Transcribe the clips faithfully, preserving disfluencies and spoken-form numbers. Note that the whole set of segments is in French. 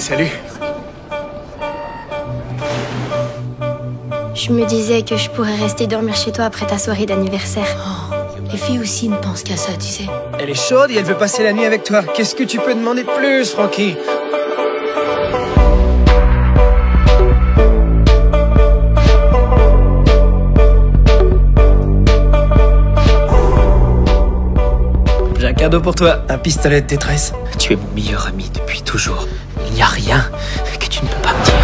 Salut. Je me disais que je pourrais rester dormir chez toi après ta soirée d'anniversaire. Oh, les filles aussi ne pensent qu'à ça, tu sais. Elle est chaude et elle veut passer la nuit avec toi. Qu'est-ce que tu peux demander de plus, Frankie? J'ai un cadeau pour toi, un pistolet de détresse. Tu es mon meilleur ami depuis toujours. Il n'y a rien que tu ne peux pas me dire.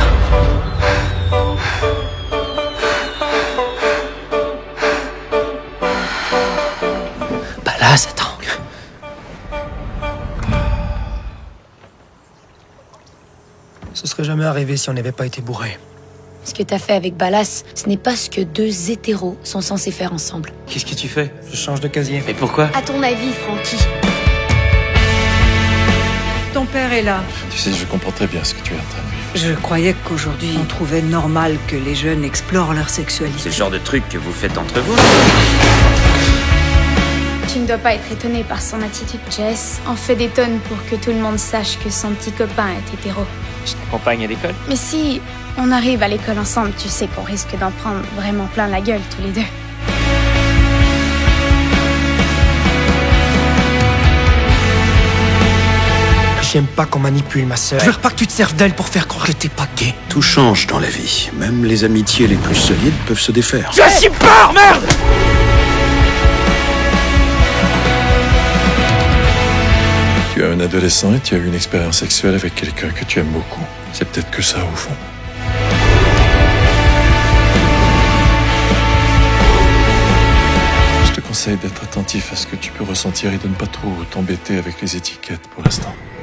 Ballas, attends. Ce serait jamais arrivé si on n'avait pas été bourré. Ce que t'as fait avec Ballas, ce n'est pas ce que deux hétéros sont censés faire ensemble. Qu'est-ce que tu fais? Je change de casier. Mais pourquoi? À ton avis, Frankie? Ton père est là. Tu sais, je comprends très bien ce que tu es en train de vivre. Je croyais qu'aujourd'hui, on trouvait normal que les jeunes explorent leur sexualité. C'est le genre de truc que vous faites entre vous? Tu ne dois pas être étonné par son attitude. Jess en fait des tonnes pour que tout le monde sache que son petit copain est hétéro. Je t'accompagne à l'école? Mais si on arrive à l'école ensemble, tu sais qu'on risque d'en prendre vraiment plein la gueule tous les deux. J'aime pas qu'on manipule ma sœur. Je veux pas que tu te serves d'elle pour faire croire que t'es pas gay. Tout change dans la vie. Même les amitiés les plus solides peuvent se défaire. Tu as si peur, merde! Tu es un adolescent et tu as eu une expérience sexuelle avec quelqu'un que tu aimes beaucoup. C'est peut-être que ça, au fond. Je te conseille d'être attentif à ce que tu peux ressentir et de ne pas trop t'embêter avec les étiquettes pour l'instant.